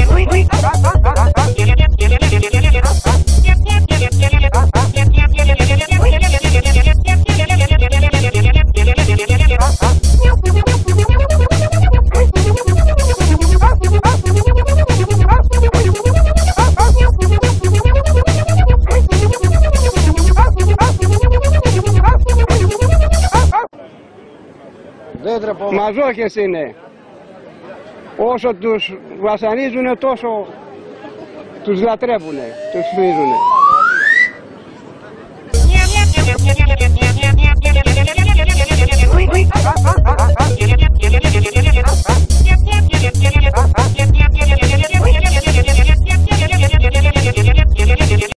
Μαζόχες είναι. Όσο τους βασανίζουνε τόσο τους λατρεύουνε, τους φρίζουνε.